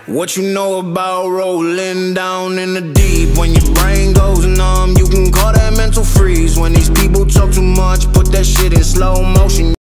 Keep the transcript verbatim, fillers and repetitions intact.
What you know about rolling down in the deep? When your brain goes numb, you can call that mental freeze. When these people talk too much, put that shit in slow motion.